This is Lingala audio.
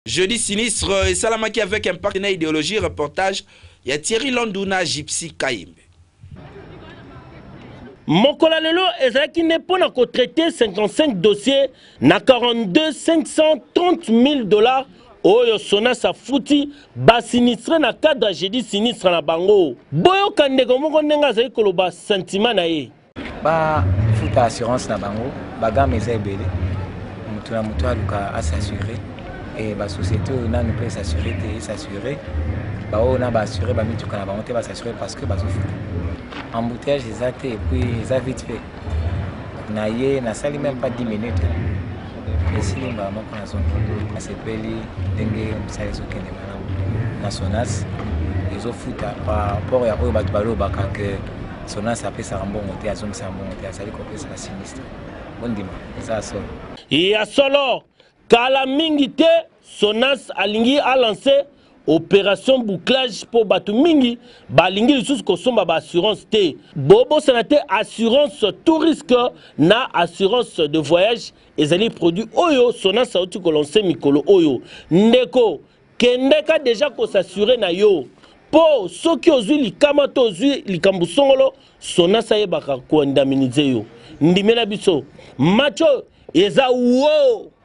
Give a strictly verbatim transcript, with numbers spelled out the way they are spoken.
Jeudi sinistre et Salamaki avec un partenaire idéologie reportage. Il y a Thierry Landuna, Gypsy Kaimbe. Mokola lelo ezalaki ne pona ko traiter cinquante-cinq dossiers na quarante-deux cinq cent trente mille dollars oyo sona sa futi ba sinistre na cadre jeudi sinistre na bango. Boyo kandeko moko ndenga zali koloba sentiment na ye. Ba futa assurance na bango, ba gamme eza ebele. Mutu na mutu aluka a s'assurer et ba société na ne peut s'assurer et s'assurer. Ba on a ba assurer ba mitu kana ba monter ba s'assurer parce que ba so futa. Embouteillage exact et puis ça vite fait. Naïe, n'a sali même pas dix minutes. Et si on va à son à ses peli, dengue, ça les aucun des nationas, ils ont foutu par rapport à eux, balo baka que sonas a fait ça en bon monté à zone ça en bon monté à sali copier ça sinistre. Bon dimanche, ça sort. Et à solo, kala mingite, sonas alingi a lancé opération bouclage pour batu mingi balingi lisusu kosomba ba assurance te bobo sanate assurance tout risque na assurance de voyage ezali produit oyo sona sauti ko lancer mikolo oyo ndeko kendeka déjà ko s'assurer na yo po soki ozui likama to ozui likambu songolo sona saye baka ko indemniser yo ndimela biso macho eza wo